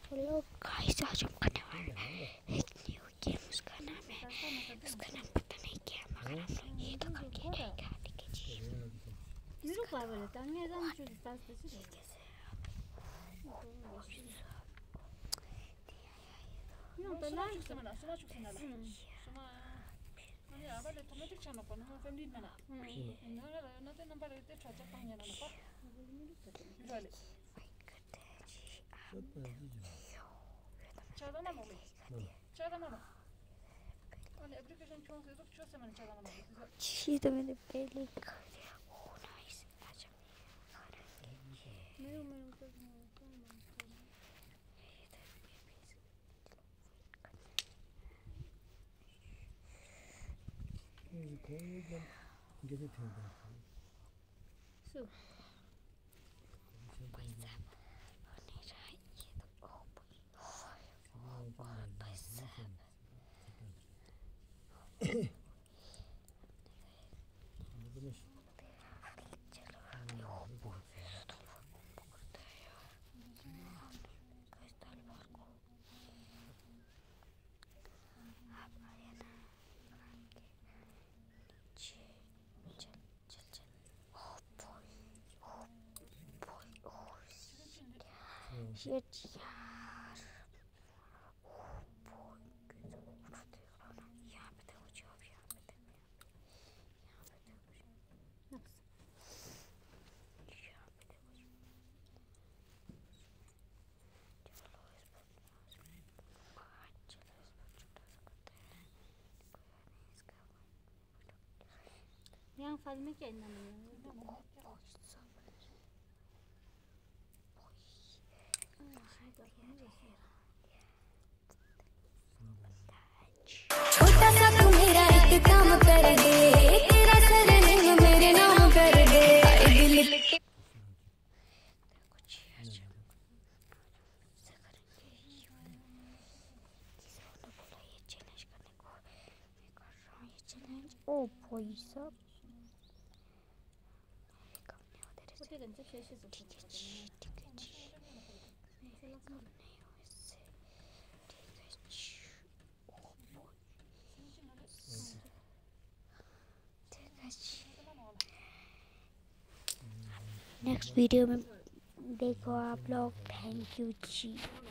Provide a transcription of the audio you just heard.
Hello guys, आज हम करने वाले हैं एक न्यू गेम। उसका नाम पता नहीं क्या, मगर हम लोग ये तो करके रहेगा। ठीक है जी। Miru pavel, tam je dan ću stasti se. No, to lan se mana, suma ću se nala. Suma ani abale tomate chana pa no family mana. Na te number te chacha panya na pa. Vale. Chada mana le. Chada mana. अनि application क्यों से तो क्यों से मैंने चला ना जी तो मैंने पहले कर दिया। Oh nice. आज हम करेंगे मेरे शिट यार। यहाँ पे देखो जो अब यहाँ पे देखो यहाँ फल में क्या इतना नहीं छोटा सा तू मेरा एक काम कर दे, तेरा सरनेम मेरे नाम कर दे। दिल ओ भाई साहब ठीक है जी, ठीक है जी। नेक्स्ट वीडियो में देखो आप लोग। Thank you ji.